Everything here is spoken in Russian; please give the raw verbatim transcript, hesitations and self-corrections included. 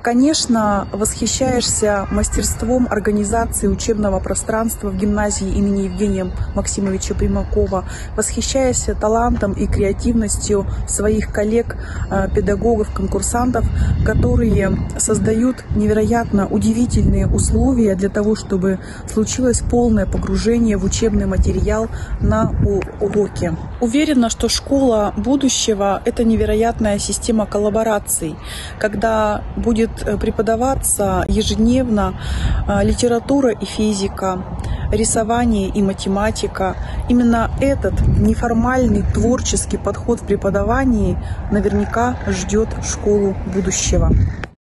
Конечно, восхищаешься мастерством организации учебного пространства в гимназии имени Евгения Максимовича Примакова, восхищаешься талантом и креативностью своих коллег, педагогов, конкурсантов, которые создают невероятно удивительные условия для того, чтобы случилось полное погружение в учебный материал на уроке. Уверена, что школа будущего – это невероятная система коллабораций, когда будет преподаваться ежедневно литература и физика, рисование и математика. Именно этот неформальный творческий подход в преподавании наверняка ждет школу будущего.